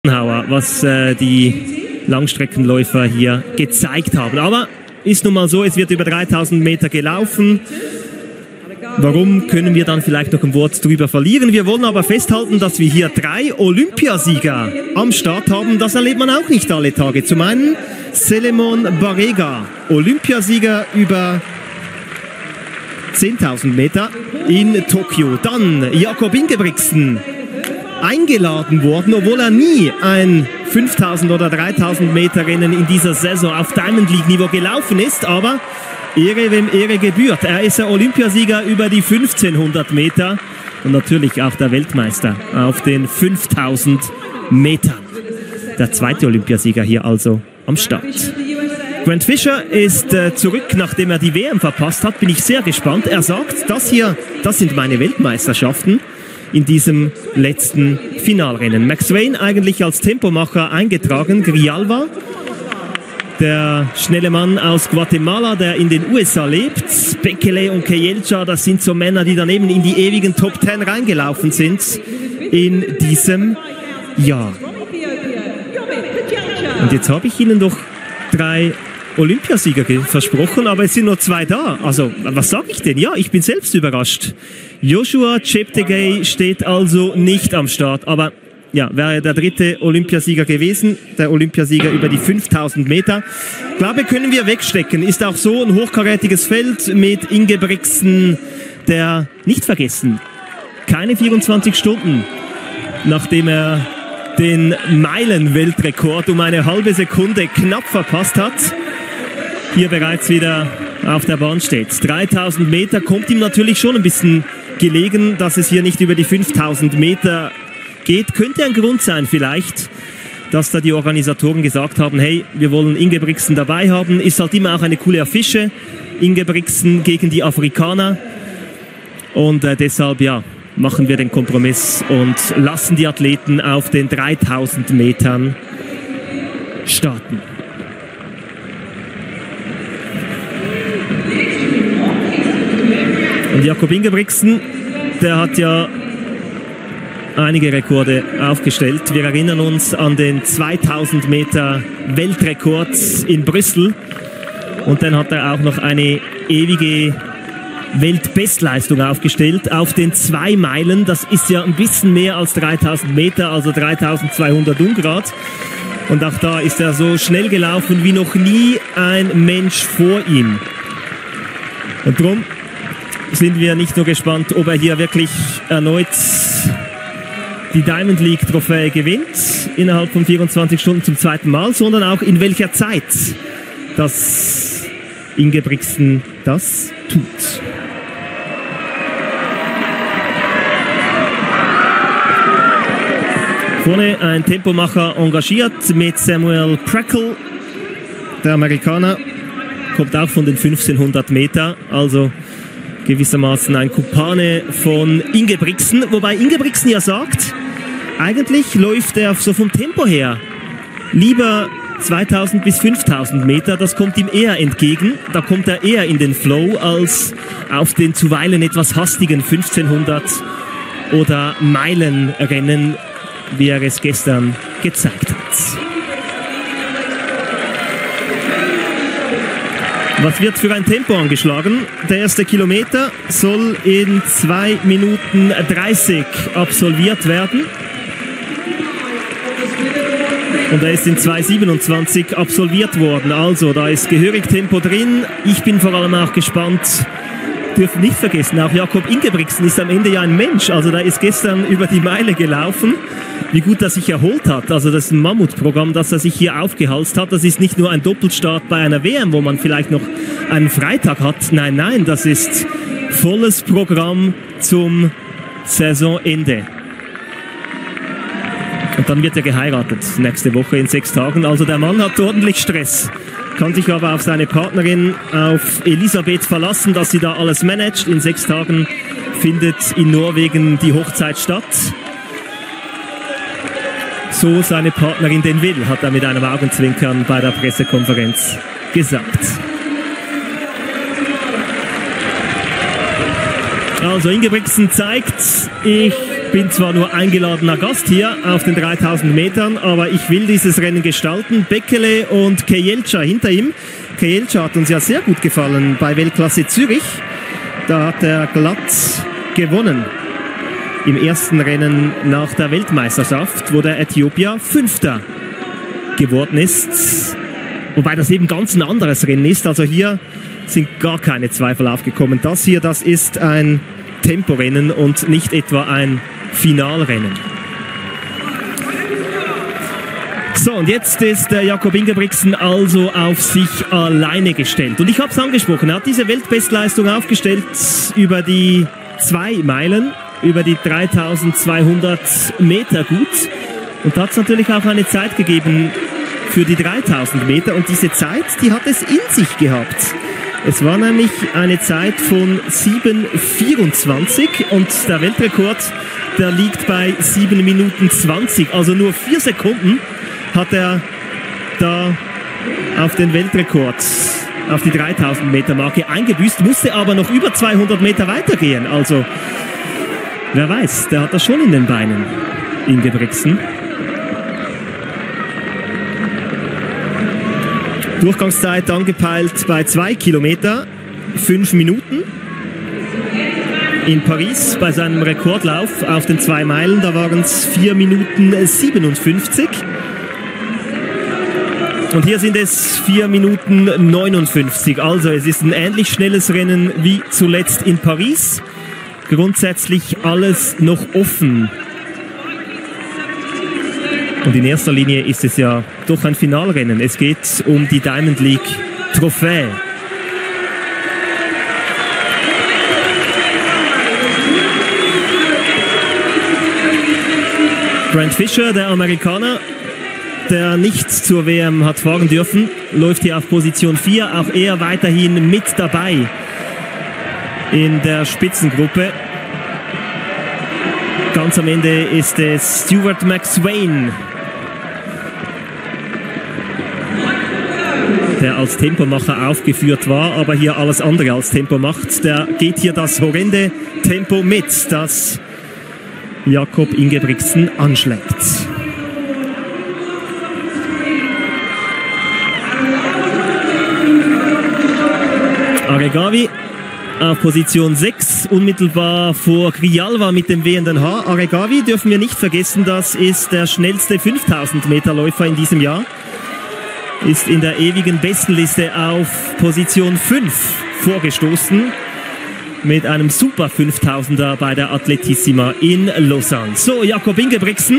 Was die Langstreckenläufer hier gezeigt haben. Aber ist nun mal so, es wird über 3000 Meter gelaufen. Warum können wir dann vielleicht noch ein Wort drüber verlieren? Wir wollen aber festhalten, dass wir hier 3 Olympiasieger am Start haben. Das erlebt man auch nicht alle Tage. Zum einen Selemon Barega, Olympiasieger über 10.000 Meter in Tokio. Dann Jakob Ingebrigtsen, eingeladen worden, obwohl er nie ein 5.000 oder 3.000 Meter Rennen in dieser Saison auf Diamond League Niveau gelaufen ist, aber Ehre wem Ehre gebührt. Er ist der Olympiasieger über die 1500 Meter und natürlich auch der Weltmeister auf den 5000 Metern. Der zweite Olympiasieger hier also am Start. Grant Fisher ist zurück, nachdem er die WM verpasst hat. Bin ich sehr gespannt. Er sagt, das sind meine Weltmeisterschaften in diesem letzten Finalrennen. McSwain eigentlich als Tempomacher eingetragen. Grijalva, der schnelle Mann aus Guatemala, der in den USA lebt. Bekele und Kejelcha, das sind so Männer, die daneben in die ewigen Top 10 reingelaufen sind in diesem Jahr. Und jetzt habe ich Ihnen doch 3 Olympiasieger versprochen, aber es sind nur 2 da. Also, was sage ich denn? Ja, ich bin selbst überrascht. Joshua Cheptegei steht also nicht am Start, aber ja, wäre der 3. Olympiasieger gewesen, der Olympiasieger über die 5000 Meter. Glaube, können wir wegstecken. Ist auch so ein hochkarätiges Feld mit Ingebrigtsen, der, nicht vergessen, keine 24 Stunden, nachdem er den Meilen-Weltrekord um eine halbe Sekunde knapp verpasst hat, hier bereits wieder auf der Bahn steht. 3000 Meter kommt ihm natürlich schon ein bisschen gelegen, dass es hier nicht über die 5000 Meter geht. Könnte ein Grund sein vielleicht, dass da die Organisatoren gesagt haben, hey, wir wollen Ingebrigtsen dabei haben. Ist halt immer auch eine coole Affische, Ingebrigtsen gegen die Afrikaner. Und deshalb, ja, machen wir den Kompromiss und lassen die Athleten auf den 3000 Metern starten. Und Jakob Ingebrigtsen, der hat ja einige Rekorde aufgestellt. Wir erinnern uns an den 2000 Meter Weltrekord in Brüssel. Und dann hat er auch noch eine ewige Weltbestleistung aufgestellt auf den 2 Meilen. Das ist ja ein bisschen mehr als 3000 Meter, also 3200 Ungrad. Und auch da ist er so schnell gelaufen wie noch nie ein Mensch vor ihm. Und darum sind wir nicht nur gespannt, ob er hier wirklich erneut die Diamond League Trophäe gewinnt, innerhalb von 24 Stunden zum 2. Mal, sondern auch in welcher Zeit dass Ingebrigtsen das tut. Vorne ein Tempomacher engagiert mit Samuel Prackle, der Amerikaner, kommt auch von den 1500 Meter, also gewissermaßen ein Kumpane von Ingebrigtsen, wobei Ingebrigtsen ja sagt, eigentlich läuft er so vom Tempo her lieber 2000 bis 5000 Meter, das kommt ihm eher entgegen, da kommt er eher in den Flow als auf den zuweilen etwas hastigen 1500 oder Meilenrennen, wie er es gestern gezeigt hat. Was wird für ein Tempo angeschlagen? Der erste Kilometer soll in 2 Minuten 30 absolviert werden. Und er ist in 2:27 absolviert worden. Also, da ist gehörig Tempo drin. Ich bin vor allem auch gespannt. Dürfen nicht vergessen, auch Jakob Ingebrigtsen ist am Ende ja ein Mensch. Also, der ist gestern über die Meile gelaufen. Wie gut er sich erholt hat. Also das ist ein Mammutprogramm, das er sich hier aufgehalst hat. Das ist nicht nur ein Doppelstart bei einer WM, wo man vielleicht noch einen Freitag hat. Nein, nein, das ist volles Programm zum Saisonende. Und dann wird er geheiratet, nächste Woche in 6 Tagen. Also der Mann hat ordentlich Stress. Kann sich aber auf seine Partnerin, auf Elisabeth verlassen, dass sie da alles managt. In 6 Tagen findet in Norwegen die Hochzeit statt. So seine Partnerin den will, hat er mit einem Augenzwinkern bei der Pressekonferenz gesagt. Also Ingebrigtsen zeigt, ich bin zwar nur eingeladener Gast hier auf den 3000 Metern, aber ich will dieses Rennen gestalten. Bekele und Kejelcha hinter ihm. Kejelcha hat uns ja sehr gut gefallen bei Weltklasse Zürich. Da hat er glatt gewonnen im ersten Rennen nach der Weltmeisterschaft, wo der Äthiopier Fünfter geworden ist. Wobei das eben ganz ein anderes Rennen ist. Also hier sind gar keine Zweifel aufgekommen. Das hier, das ist ein Temporennen und nicht etwa ein Finalrennen. So, und jetzt ist der Jakob Ingebrigtsen also auf sich alleine gestellt. Und ich habe es angesprochen, er hat diese Weltbestleistung aufgestellt über die 2 Meilen, über die 3200 Meter gut. Und da hat es natürlich auch eine Zeit gegeben für die 3000 Meter. Und diese Zeit, die hat es in sich gehabt. Es war nämlich eine Zeit von 7,24 und der Weltrekord, der liegt bei 7 Minuten 20. Also nur 4 Sekunden hat er da auf den Weltrekord, auf die 3000 Meter Marke eingebüßt, musste aber noch über 200 Meter weitergehen. Also, wer weiß, der hat das schon in den Beinen, Ingebrigtsen. Durchgangszeit angepeilt bei 2 Kilometer, 5 Minuten. In Paris bei seinem Rekordlauf auf den 2 Meilen, da waren es 4 Minuten 57. Und hier sind es 4 Minuten 59. Also es ist ein ähnlich schnelles Rennen wie zuletzt in Paris. Grundsätzlich alles noch offen. Und in erster Linie ist es ja doch ein Finalrennen. Es geht um die Diamond League Trophäe. Grant Fisher, der Amerikaner, der nicht zur WM hat fahren dürfen, läuft hier auf Position 4. Auch er weiterhin mit dabei in der Spitzengruppe. Ganz am Ende ist es Stuart McSweyn, der als Tempomacher aufgeführt war, aber hier alles andere als Tempo macht. Der geht hier das horrende Tempo mit, das Jakob Ingebrigtsen anschlägt. Aregawi auf Position 6, unmittelbar vor Grijalva mit dem wehenden Haar. Aregawi dürfen wir nicht vergessen, das ist der schnellste 5000 Meter Läufer in diesem Jahr. Ist in der ewigen Bestenliste auf Position 5 vorgestoßen. Mit einem super 5000er bei der Atletissima in Lausanne. So, Jakob Ingebrigtsen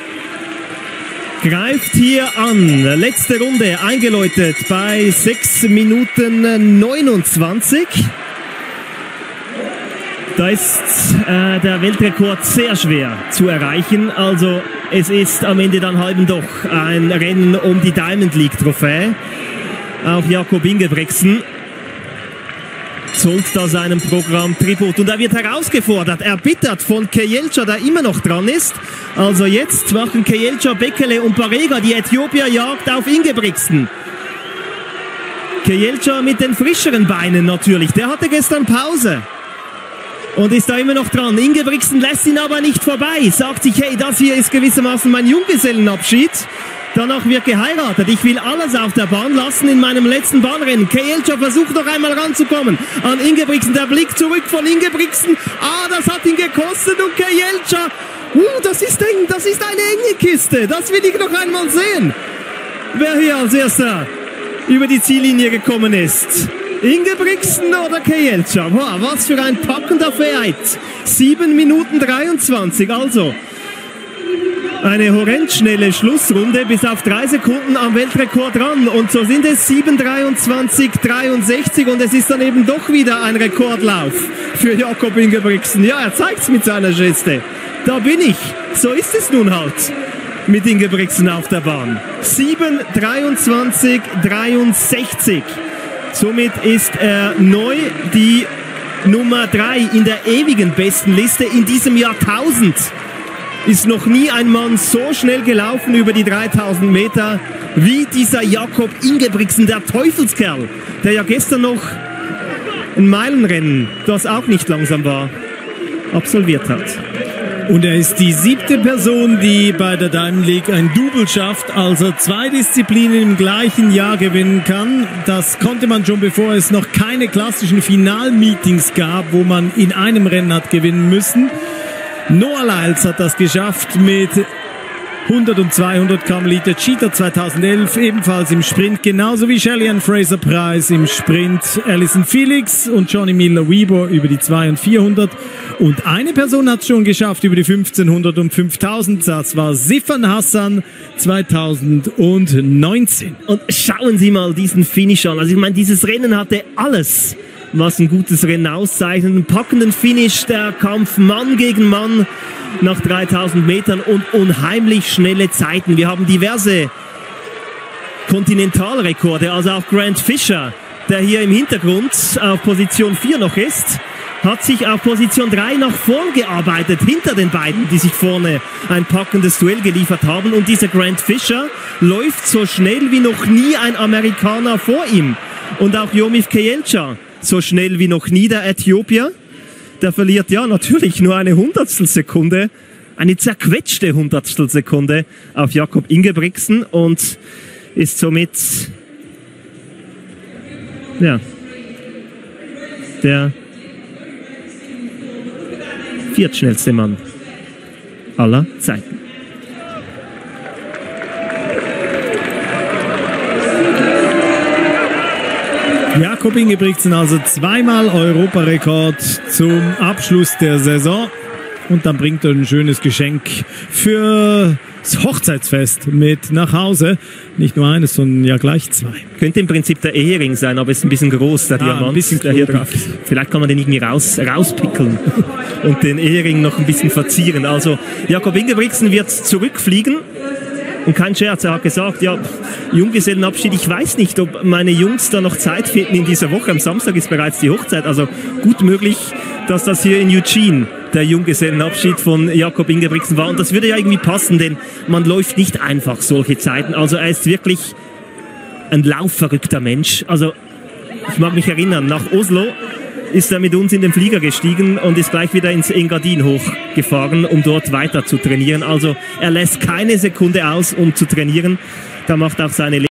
greift hier an. Letzte Runde eingeläutet bei 6 Minuten 29. Da ist der Weltrekord sehr schwer zu erreichen. Also es ist am Ende dann halben doch ein Rennen um die Diamond League Trophäe. Auch Jakob Ingebrigtsen zollt da seinem Programm Tribut. Und er wird herausgefordert, erbittert von Kejelcha, der immer noch dran ist. Also jetzt machen Kejelcha, Bekele und Barega die Äthiopier Jagd auf Ingebrigtsen. Kejelcha mit den frischeren Beinen natürlich. Der hatte gestern Pause und ist da immer noch dran. Ingebrigtsen lässt ihn aber nicht vorbei. Sagt sich, hey, das hier ist gewissermaßen mein Junggesellenabschied. Danach wird geheiratet. Ich will alles auf der Bahn lassen in meinem letzten Bahnrennen. Kejelcha versucht noch einmal ranzukommen an Ingebrigtsen. Der Blick zurück von Ingebrigtsen. Ah, das hat ihn gekostet und Kejelcha. Das ist eng. Das ist eine enge Kiste. Das will ich noch einmal sehen. Wer hier als erster über die Ziellinie gekommen ist. Ingebrigtsen oder Kejelcha? Wow, was für ein packender Fight. 7 Minuten 23. Also eine horrend schnelle Schlussrunde, bis auf 3 Sekunden am Weltrekord ran. Und so sind es 7:23:63 und es ist dann eben doch wieder ein Rekordlauf für Jakob Ingebrigtsen. Ja, er zeigt es mit seiner Geste. Da bin ich. So ist es nun halt mit Ingebrigtsen auf der Bahn. 7:23:63. Somit ist er neu die Nummer 3 in der ewigen Bestenliste in diesem Jahrtausend. Ist noch nie ein Mann so schnell gelaufen über die 3000 Meter wie dieser Jakob Ingebrigtsen, der Teufelskerl, der ja gestern noch ein Meilenrennen, das auch nicht langsam war, absolviert hat. Und er ist die 7. Person, die bei der Diamond League ein Double schafft, also 2 Disziplinen im gleichen Jahr gewinnen kann. Das konnte man schon, bevor es noch keine klassischen Finalmeetings gab, wo man in einem Rennen hat gewinnen müssen. Noah Lyles hat das geschafft mit 100 und 200 Karmeliter Cheetah 2011, ebenfalls im Sprint, genauso wie Shelly-Ann Fraser-Pryce im Sprint, Allyson Felix und Johnny Miller-Weber über die 200 und 400. Und eine Person hat es schon geschafft über die 1500 und 5000, das war Sifan Hassan 2019. Und schauen Sie mal diesen Finish an. Also ich meine, dieses Rennen hatte alles, was ein gutes Rennen auszeichnet. Einen packenden Finish, der Kampf Mann gegen Mann nach 3000 Metern und unheimlich schnelle Zeiten. Wir haben diverse Kontinentalrekorde, also auch Grant Fisher, der hier im Hintergrund auf Position 4 noch ist, hat sich auf Position 3 nach vorn gearbeitet, hinter den beiden, die sich vorne ein packendes Duell geliefert haben. Und dieser Grant Fisher läuft so schnell wie noch nie ein Amerikaner vor ihm. Und auch Yomif Kejelcha, so schnell wie noch nie der Äthiopier. Der verliert ja natürlich nur eine Hundertstelsekunde, eine zerquetschte Hundertstelsekunde auf Jakob Ingebrigtsen und ist somit ja der viertschnellste Mann aller Zeiten. Jakob Ingebrigtsen also zweimal Europarekord zum Abschluss der Saison. Und dann bringt er ein schönes Geschenk fürs Hochzeitsfest mit nach Hause. Nicht nur eines, sondern ja gleich 2. Könnte im Prinzip der Ehering sein, aber ist ein bisschen groß, der Diamant. Ein bisschen der hier drauf ist. Vielleicht kann man den irgendwie rauspickeln und den Ehering noch ein bisschen verzieren. Also Jakob Ingebrigtsen wird zurückfliegen. Und kein Scherz, er hat gesagt, ja, Junggesellenabschied, ich weiß nicht, ob meine Jungs da noch Zeit finden in dieser Woche. Am Samstag ist bereits die Hochzeit, also gut möglich, dass das hier in Eugene der Junggesellenabschied von Jakob Ingebrigtsen war. Und das würde ja irgendwie passen, denn man läuft nicht einfach solche Zeiten. Also er ist wirklich ein laufverrückter Mensch. Also ich mag mich erinnern, nach Oslo ist er mit uns in den Flieger gestiegen und ist gleich wieder ins Engadin hochgefahren, um dort weiter zu trainieren. Also er lässt keine Sekunde aus, um zu trainieren. Da macht auch seine